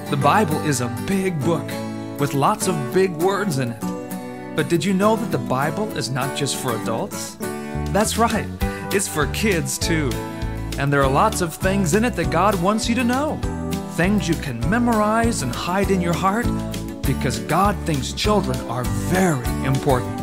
The Bible is a big book with lots of big words in it. But did you know that the Bible is not just for adults? That's right, it's for kids too. And there are lots of things in it that God wants you to know. Things you can memorize and hide in your heart because God thinks children are very important.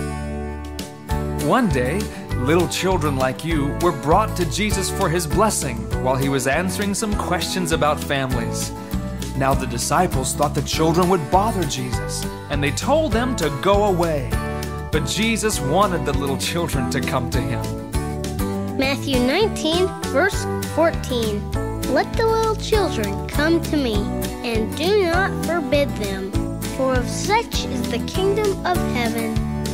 One day, little children like you were brought to Jesus for His blessing while He was answering some questions about families. Now the disciples thought the children would bother Jesus, and they told them to go away. But Jesus wanted the little children to come to Him. Matthew 19, verse 14. Let the little children come to me, and do not forbid them, for of such is the kingdom of heaven.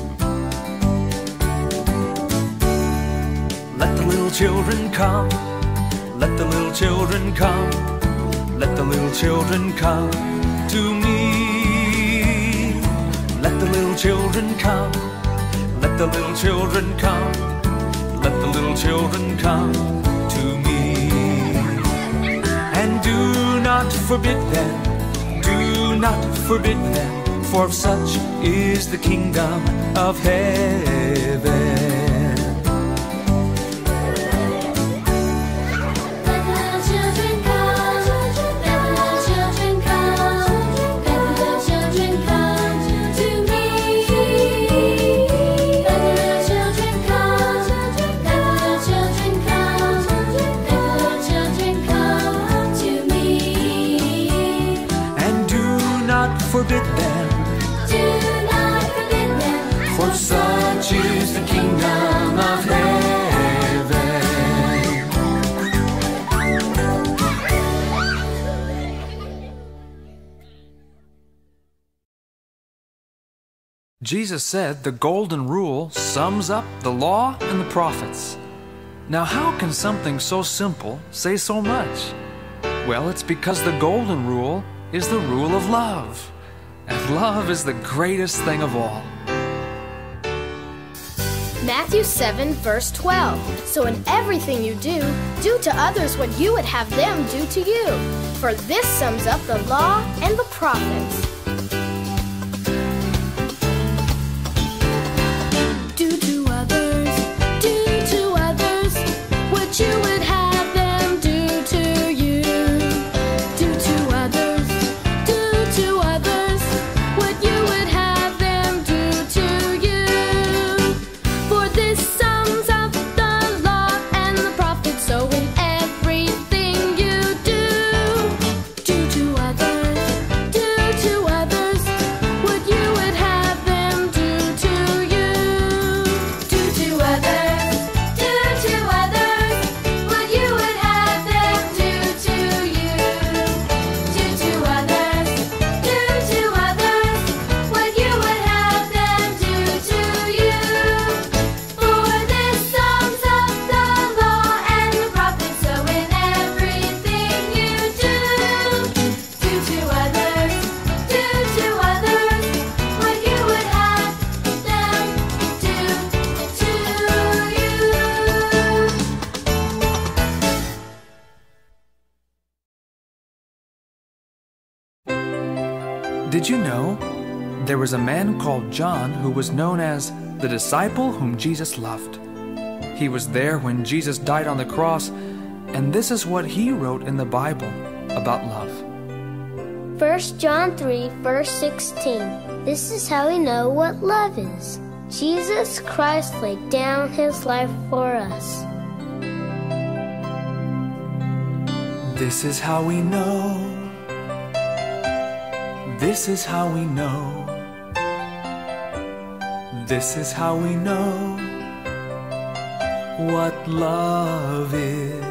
Let the little children come, let the little children come, let the little children come to me. Let the little children come, let the little children come, let the little children come to me. And do not forbid them, do not forbid them, for of such is the kingdom of heaven. Forbid them, do not forbid them, for such is the kingdom of heaven. Jesus said the golden rule sums up the law and the prophets. Now how can something so simple say so much? Well, it's because the golden rule is the rule of love. And love is the greatest thing of all. Matthew 7, verse 12. So in everything you do to others what you would have them do to you. For this sums up the law and the prophets. Do to others what you would have them do to you. Do to others what you would have them do to you. For this sums up the law and the prophets. So in everything you do to others what you would have them do to you. Do to others what you would have them do to you. Do to others what you would have them do to you. For this sums up the law and the prophets. So in everything you do to others what you would have them do to you. Did you know there was a man called John who was known as the disciple whom Jesus loved? He was there when Jesus died on the cross, and this is what he wrote in the Bible about love. 1 John 3, verse 16. This is how we know what love is. Jesus Christ laid down His life for us. This is how we know. This is how we know. This is how we know what love is.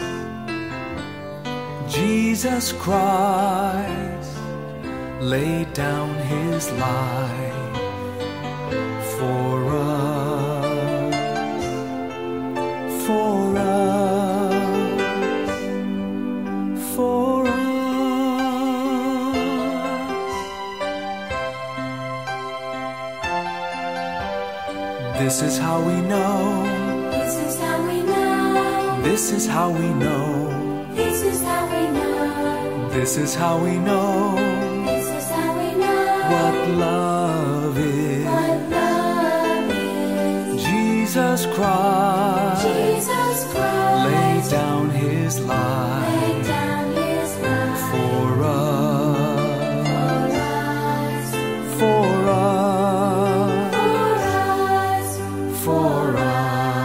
Jesus Christ laid down His life for us, for us, for us. This is how we know. This is how we know. This is how we know. This is how we know. This is how we know This is how we know what love is. what love is. Jesus Christ Jesus Christ laid down his life laid down his life for us, for us, for us, for us. for us.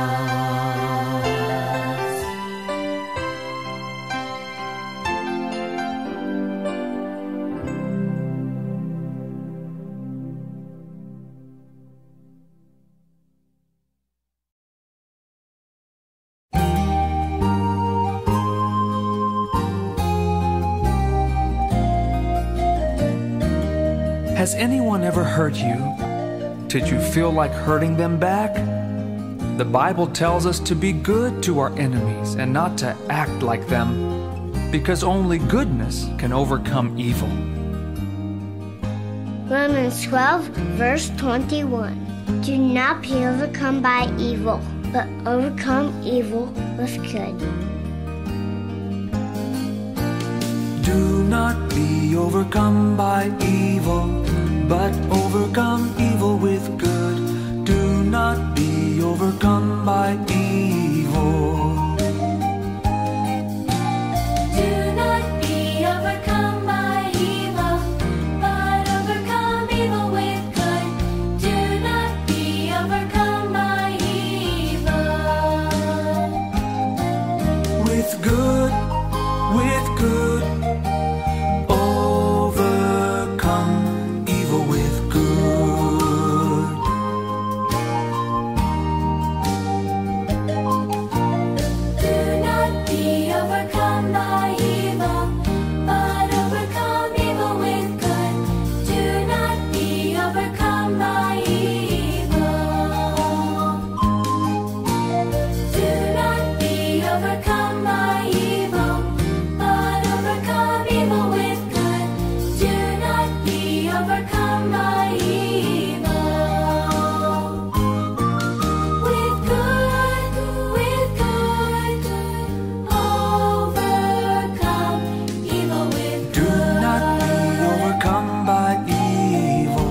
Has anyone ever hurt you? Did you feel like hurting them back? The Bible tells us to be good to our enemies and not to act like them, because only goodness can overcome evil. Romans 12, verse 21. Do not be overcome by evil, but overcome evil with good. Do not be overcome by evil, but overcome evil with good. Do not be overcome by evil. Do not be overcome by evil, but overcome evil with good. Do not be overcome by evil. With good, with good. Overcome evil with good. Do not be overcome by evil, but overcome evil with good. Do not be overcome by evil. Do not be overcome by evil, but overcome evil with good. Do not be overcome by evil. With good, overcome evil with Do good. not be overcome by evil.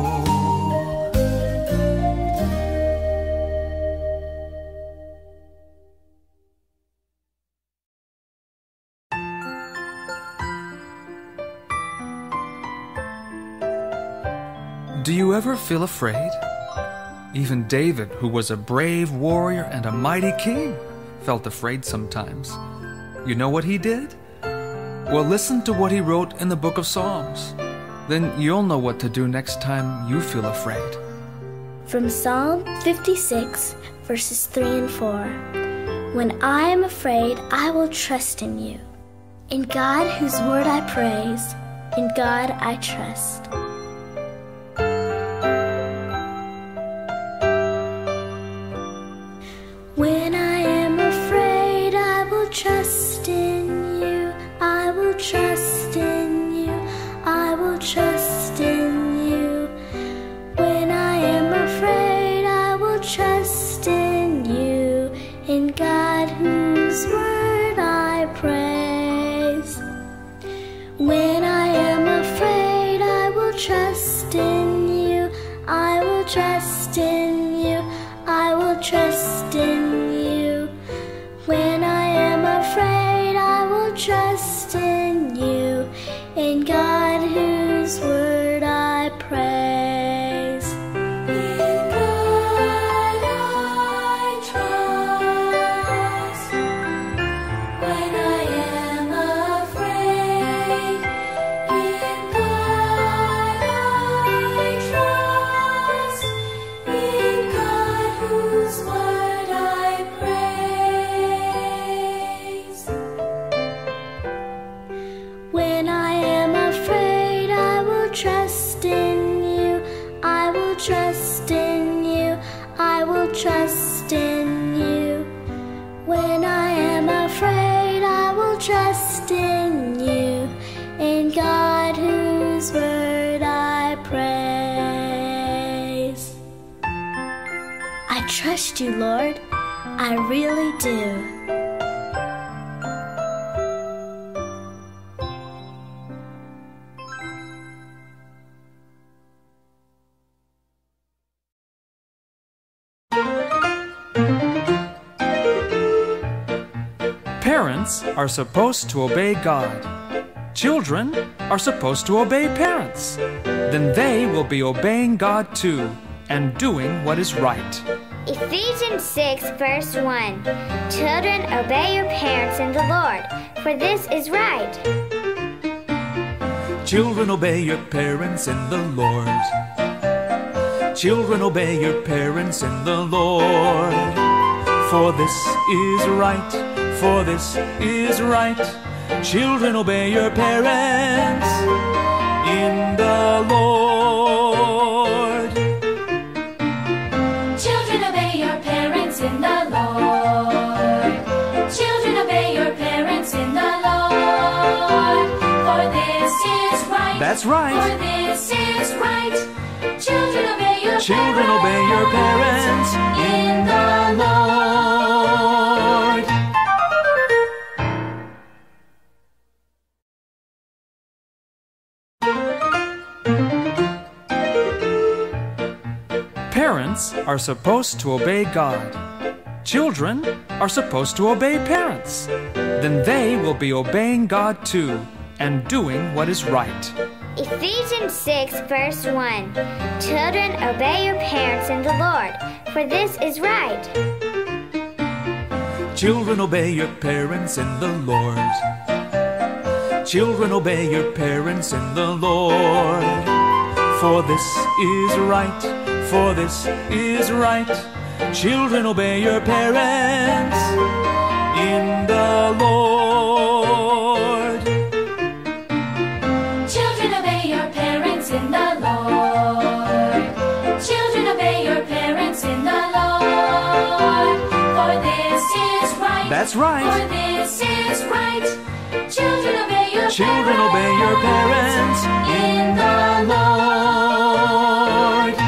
Do you ever feel afraid? Even David, who was a brave warrior and a mighty king, felt afraid sometimes. You know what he did? Well, listen to what he wrote in the book of Psalms. Then you'll know what to do next time you feel afraid. From Psalm 56, verses 3 and 4. When I am afraid, I will trust in you. In God, whose word I praise, in God I trust. When I am afraid, I will trust in you. I will trust in you. I will trust in you. When I am afraid, I will trust in you. In God, whose word I praise. When I am afraid, I will trust in you. I will trust in you. I will trust in you. When I am afraid, I will trust in you. In God, whose word I praise. In God I trust. When I am afraid, in God I trust. In God, whose word I praise. When I am afraid, I will trust in you. I will trust in you. I will trust in you. When I am afraid, I will trust in you. In God, whose word I praise. I trust you, Lord. I really do. Parents are supposed to obey God. Children are supposed to obey parents. Then they will be obeying God too and doing what is right. Ephesians 6, verse 1. Children, obey your parents in the Lord, for this is right. Children, obey your parents in the Lord. Children, obey your parents in the Lord. For this is right, for this is right. Children, obey your parents in the Lord. Children, obey your parents in the Lord. Children, obey your parents in the Lord. For this is right. That's right. For this is right. Children, obey your Children, obey your parents in the Lord. Parents are supposed to obey God. Children are supposed to obey parents. Then they will be obeying God too and doing what is right. Ephesians 6, verse 1. Children, obey your parents in the Lord, for this is right. Children, obey your parents in the Lord. Children, obey your parents in the Lord. For this is right, for this is right. Children, obey your parents in the Lord. Children, obey your parents in the Lord. Children, obey your parents in the Lord. For this is right. That's right. For this is right. Children, obey your Children, obey your parents in the Lord.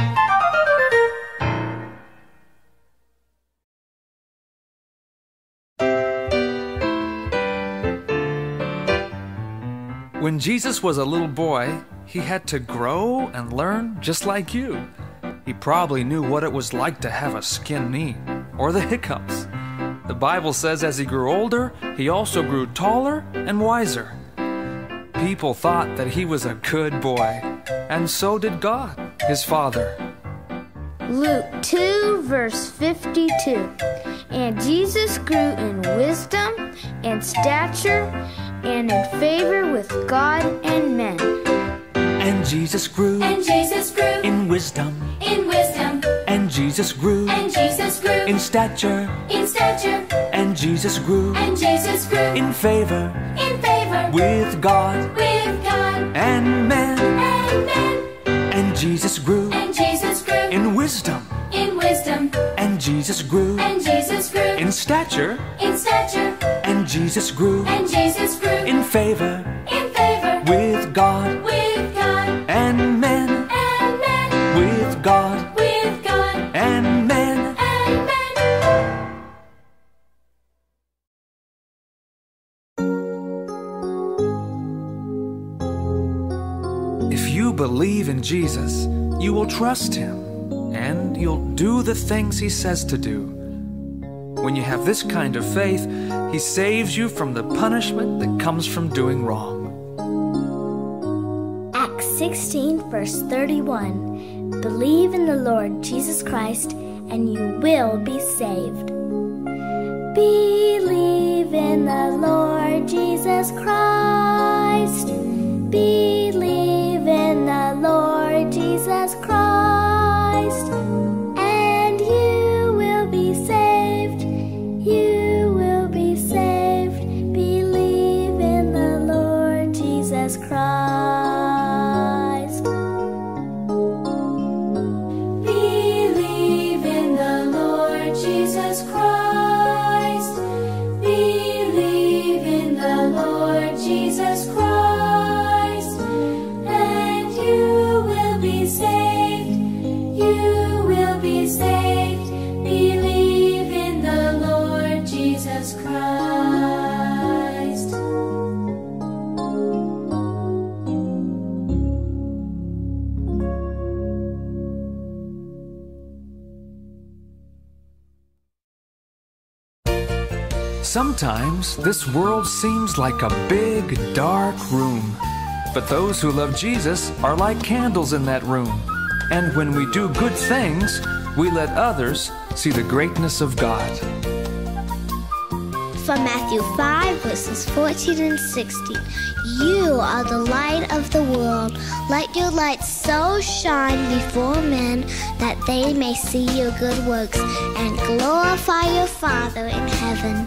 When Jesus was a little boy, he had to grow and learn just like you. He probably knew what it was like to have a skin knee or the hiccups. The Bible says as he grew older, he also grew taller and wiser. People thought that he was a good boy, and so did God, his Father. Luke 2, verse 52. And Jesus grew in wisdom and stature and in favor with God and men. And Jesus grew And Jesus grew in wisdom, in wisdom. and Jesus grew And Jesus grew in stature, in stature. and Jesus grew And Jesus grew in favor in favor with God with God and men. and men. And Jesus grew And Jesus grew in wisdom, in wisdom. and Jesus grew And Jesus grew in stature, in stature. and Jesus grew And Jesus grew in favor in favor with God with God and men, and men. with God With God and men. and men. If you believe in Jesus, you will trust him and you'll do the things he says to do. When you have this kind of faith, he saves you from the punishment that comes from doing wrong. Acts 16, verse 31. Believe in the Lord Jesus Christ, and you will be saved. Believe in the Lord Jesus Christ. Believe in the Lord Jesus Christ, and you will be saved. You will be saved. Believe in the Lord Jesus Christ. Believe in the Lord Jesus Christ. Believe in the Lord Jesus Christ, and you will be saved. You will Sometimes this world seems like a big, dark room. But those who love Jesus are like candles in that room. And when we do good things, we let others see the greatness of God. From Matthew 5, verses 14 and 16. You are the light of the world. Let your light so shine before men that they may see your good works and glorify your Father in heaven.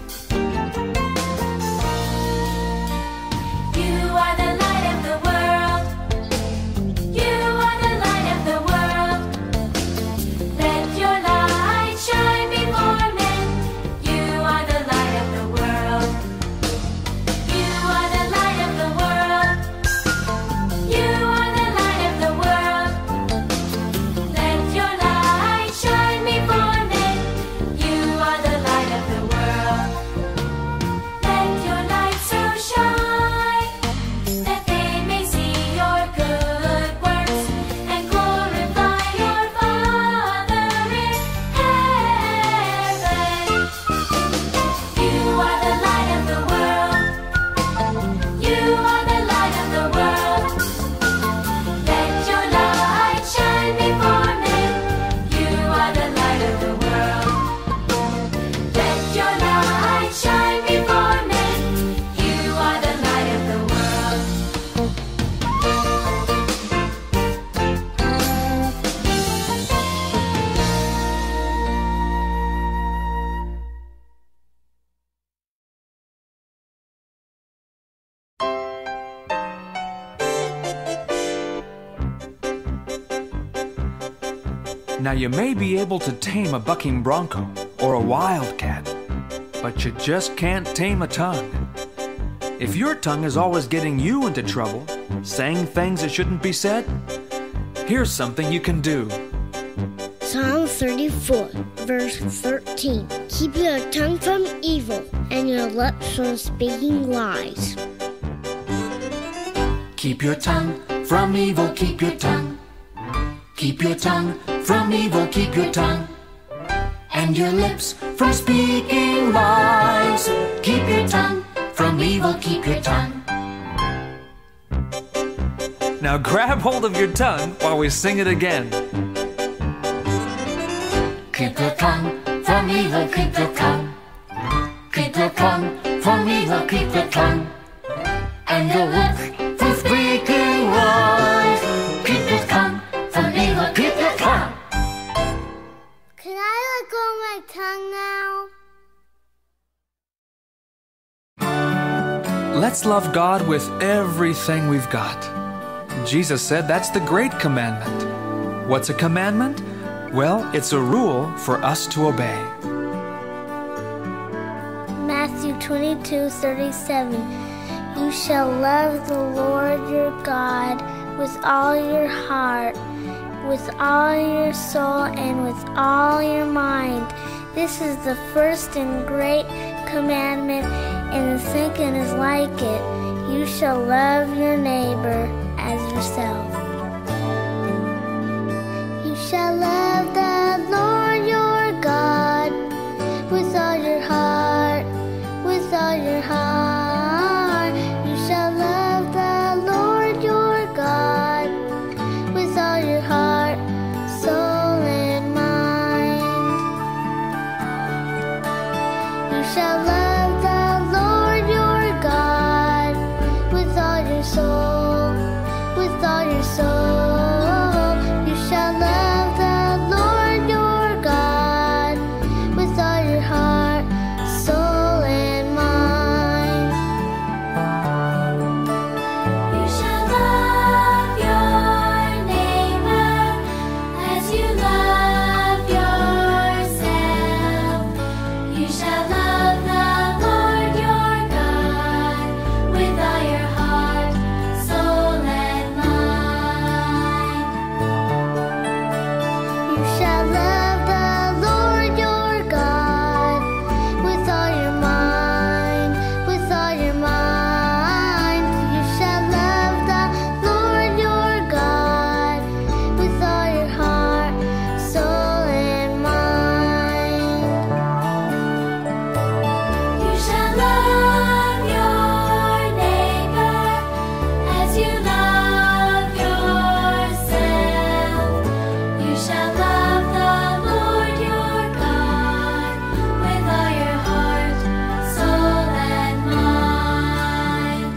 You are the light of the world. You are the light of the world. Let your light shine before men. You are the light of the world. You are the light of the world. You are the light of the world. Let your light shine before men. You are the light of the world. Let your light so shine that they may see your good works and glorify your Father in heaven. You are the light of the world. You are the light of the world. Let your light shine before men. You are the light of the world. Let your light shine before men. You are the light of the world. Now you may be able to tame a bucking bronco or a wildcat, but you just can't tame a tongue. If your tongue is always getting you into trouble, saying things that shouldn't be said, here's something you can do. Psalm 34, verse 13. Keep your tongue from evil and your lips from speaking lies. Keep your tongue from evil, keep your tongue. Keep your tongue from evil, keep your tongue. And your lips from speaking lies. Keep your tongue from evil, keep your tongue. Now grab hold of your tongue while we sing it again. Keep your tongue from evil, keep your tongue. Keep your tongue from evil, keep your tongue. And your lips from speaking lies. Keep your tongue from evil, keep your tongue. Can I let go of my tongue now? Let's love God with everything we've got. Jesus said that's the great commandment. What's a commandment? Well, it's a rule for us to obey. Matthew 22:37. You shall love the Lord your God with all your heart, with all your soul, and with all your mind. This is the first and great commandment, and the second is like it. You shall love your neighbor as yourself. You shall love the Lord your God with all your heart, with all your heart. You shall love the Lord your God with all your heart, soul, and mind. You shall love the Lord your God with all your soul, with all your soul. You shall love the Lord your God with all your heart, soul, and mind. You shall love your neighbor as you love yourself. You shall love the Lord your God with all your heart, soul, and mind. You shall love the Lord your God with all your mind, with all your mind. You shall love the Lord your God with all your heart, soul, and mind. You shall You shall love the Lord your God with all your heart, soul, and mind.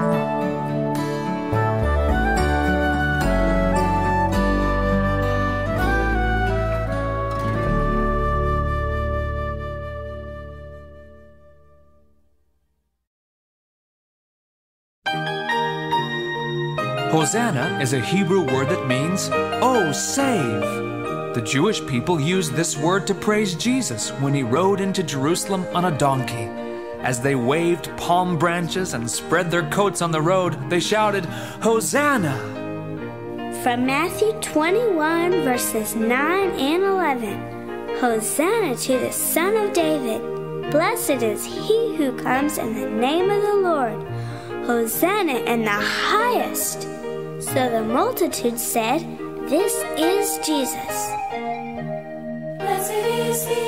Hosanna is a Hebrew word that means, "Oh, save!" The Jewish people used this word to praise Jesus when he rode into Jerusalem on a donkey. As they waved palm branches and spread their coats on the road, they shouted, "Hosanna!" From Matthew 21, verses 9 and 11. Hosanna to the Son of David. Blessed is he who comes in the name of the Lord. Hosanna in the highest. So the multitude said, "This is Jesus." Blessed is he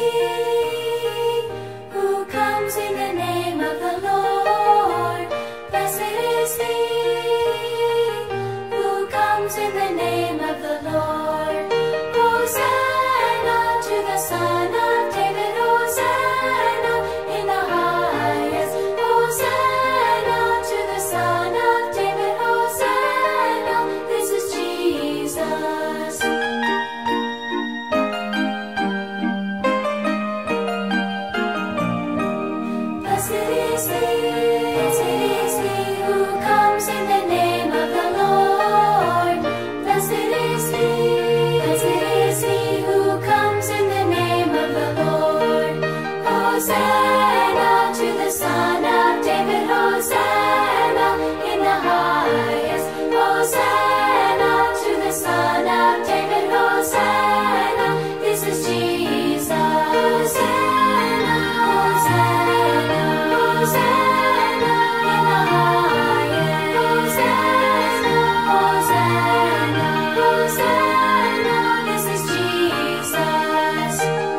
who comes in the name of the Lord. Blessed is he who comes in the name of the Lord. Hosanna to the Son of David. Hosanna in the highest. Hosanna to the Son of David. Hosanna, this is Jesus. Blessed is he who comes in the name of the Lord. Blessed is he who comes in the name of the Lord. Hosanna to the Son of David. Hosanna in the highest. Hosanna to the Son of David. Hosanna, this is Jesus. Hosanna, Hosanna, Hosanna in the highest. Hosanna, Hosanna, Hosanna, this is Jesus.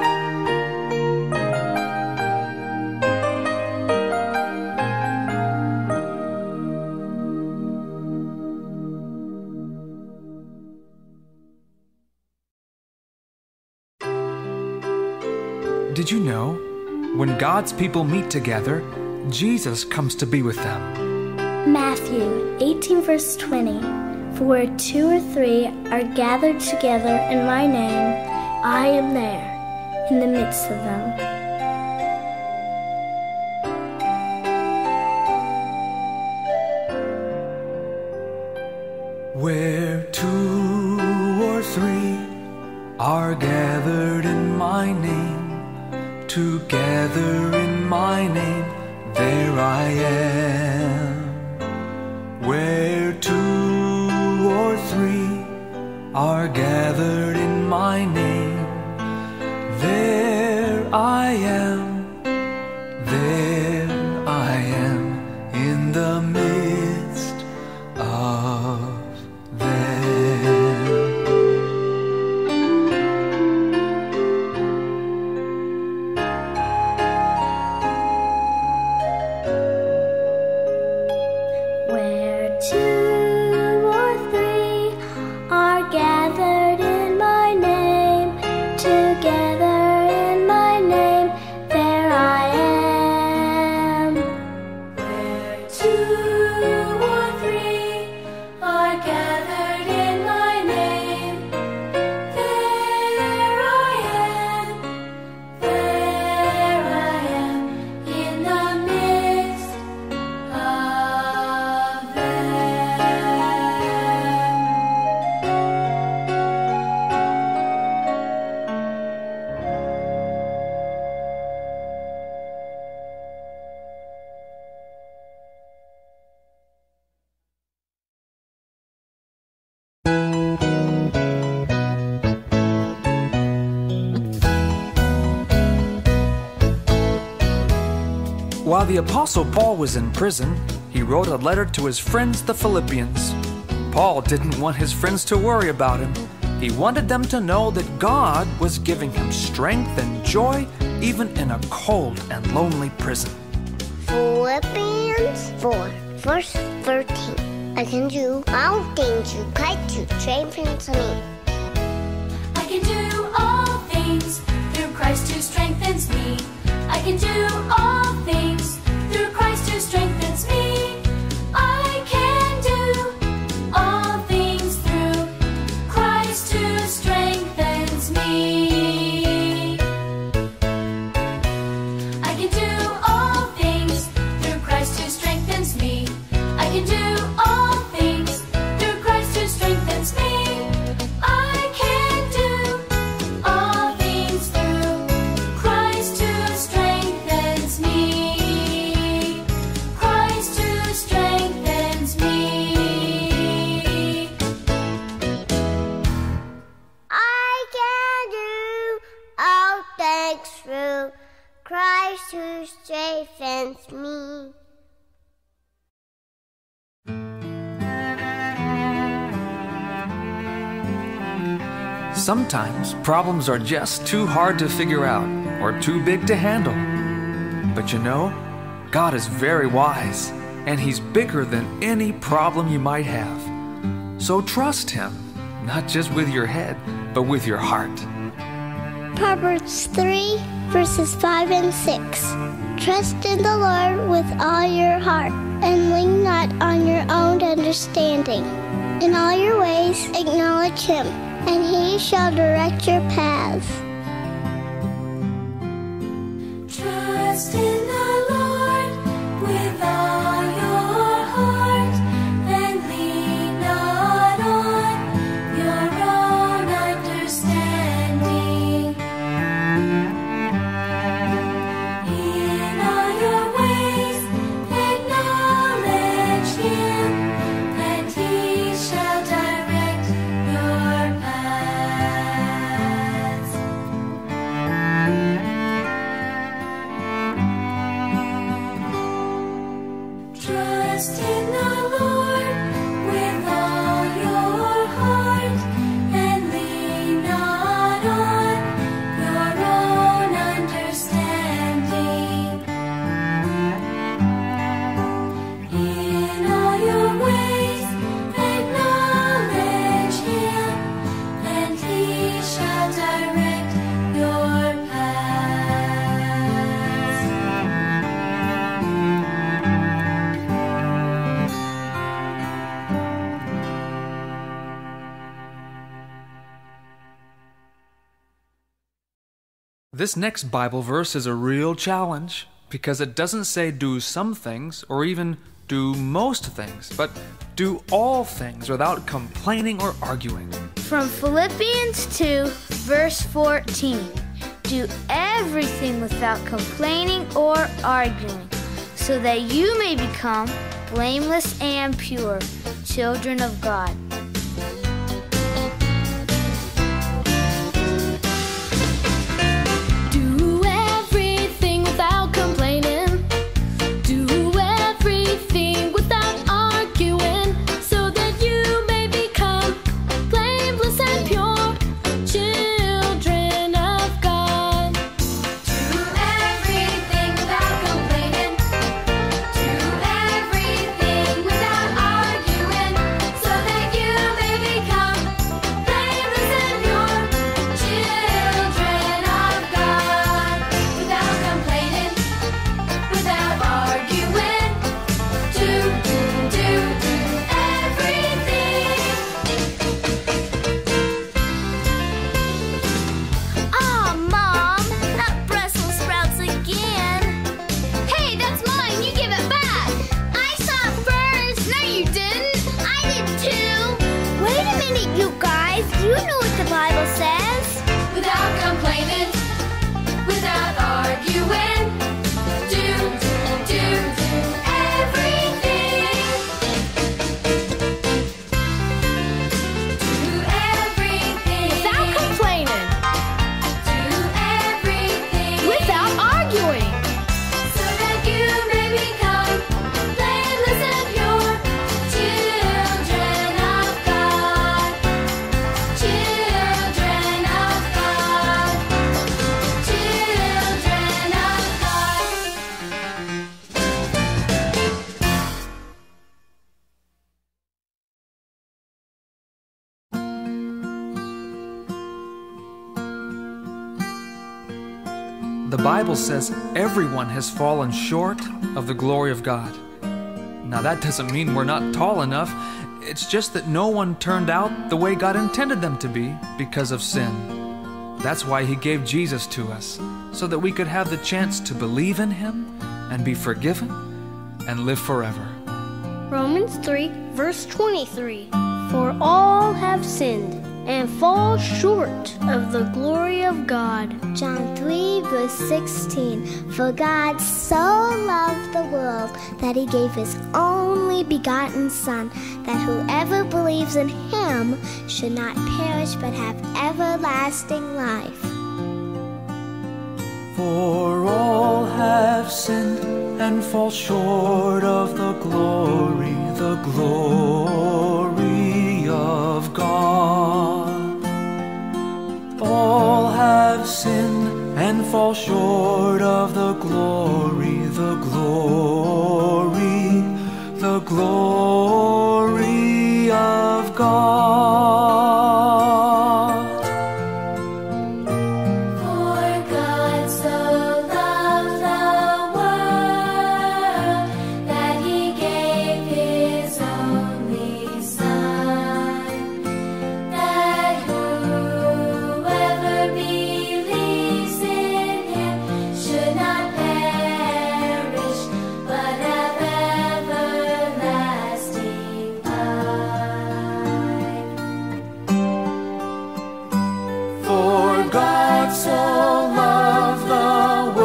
Did you know? When God's people meet together, Jesus comes to be with them. Matthew 18, verse 20. For where 2 or 3 are gathered together in my name, I am there in the midst of them. Where 2 or 3 are gathered in my name, together in my name, there I am. Where 2 or 3 are gathered in my name, there I am. There I am in the midst of them. Where 2 or 3 are gathered in my name, together in my name, there I am. Where 2 or 3 are gathered in my name, there I am. There I am in the midst of them. While the Apostle Paul was in prison, he wrote a letter to his friends, the Philippians. Paul didn't want his friends to worry about him. He wanted them to know that God was giving him strength and joy even in a cold and lonely prison. Philippians 4, verse 13. I can do all things through Christ who strengthens me. I can do all things through Christ who strengthens me. I can do all things through Christ who strengthens me. I can do all things through Christ who strengthens me. I can do all things through Christ who strengthens me. I can do all things through Christ who strengthens me. Christ who strengthens me. I can do all things through Christ who strengthens me. Sometimes problems are just too hard to figure out or too big to handle. But you know, God is very wise, and He's bigger than any problem you might have. So trust Him, not just with your head, but with your heart. Proverbs 3, verses 5 and 6. Trust in the Lord with all your heart, and lean not on your own understanding. In all your ways acknowledge Him, and He shall direct your paths. Trust in the Lord with all your heart, and lean not on your own understanding. In all your ways acknowledge Him, and He shall direct your paths. Trust in the Lord with all your heart, and lean not on your own understanding. In all your ways acknowledge Him, and He shall direct your paths. This next Bible verse is a real challenge because it doesn't say do some things or even do most things, but do all things without complaining or arguing. From Philippians 2, verse 14. Do everything without complaining or arguing, so that you may become blameless and pure, children of God. Do everything without complaining. Do everything without arguing, so that you may become blameless and pure, children of God. Do everything without complaining. Do everything without arguing, so that you The Bible says everyone has fallen short of the glory of God. Now that doesn't mean we're not tall enough. It's just that no one turned out the way God intended them to be because of sin. That's why He gave Jesus to us, so that we could have the chance to believe in Him and be forgiven and live forever. Romans 3, verse 23. For all have sinned and fall short of the glory of God. John 3, verse 16. For God so loved the world that He gave His only begotten Son, that whoever believes in Him should not perish but have everlasting life. For all have sinned and fall short of the glory of God. All have sinned and fall short of the glory of God. For God so loved the world that He gave His only Son, that whoever believes in Him should not perish, but have everlasting life. For God so loved the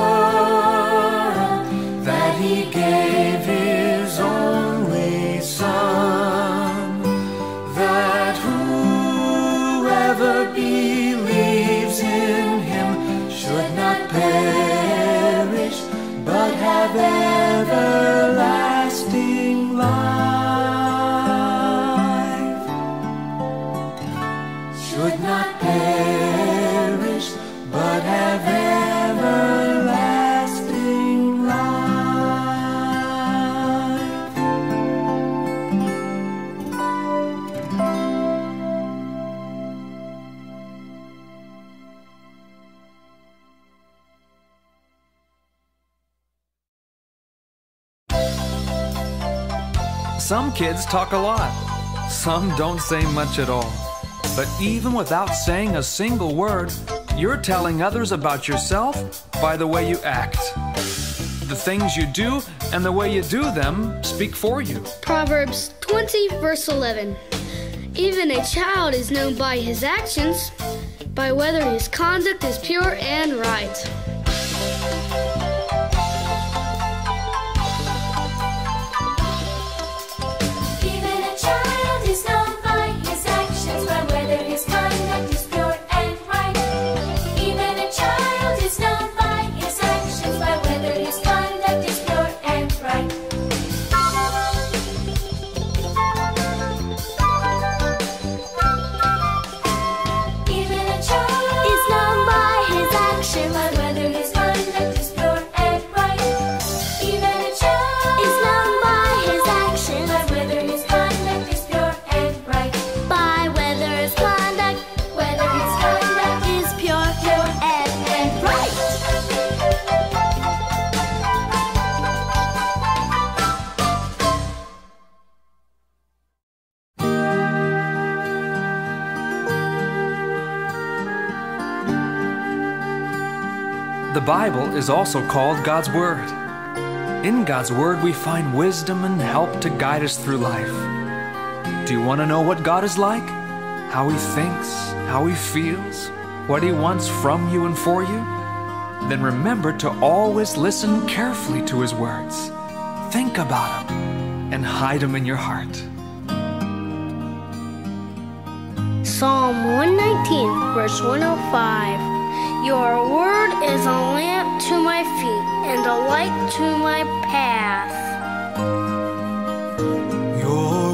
world that He gave His only Son, that whoever believes in Him should not perish, but have everlasting life. Should not perish, but have everlasting life. Some kids talk a lot. Some don't say much at all. But even without saying a single word, you're telling others about yourself by the way you act. The things you do and the way you do them speak for you. Proverbs 20, verse 11. Even a child is known by his actions, by whether his conduct is pure and right. Even a child is known by his actions, by whether his conduct is pure and right. Even a child is known by his actions, by whether his conduct is pure and right. Even a child Is known by His actions, by whether his conduct is pure and right. Even a child is known by His actions, by whether his conduct is pure and right. by whether his conduct is pure and right. The Bible is also called God's Word. In God's Word, we find wisdom and help to guide us through life. Do you want to know what God is like? How He thinks, how He feels, what He wants from you and for you? Then remember to always listen carefully to His words. Think about Him and hide Him in your heart. Psalm 119, verse 105. Your word is a lamp to my feet and a light to my path. Your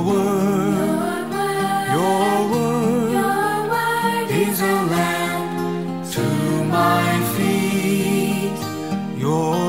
word is a lamp to my feet. Your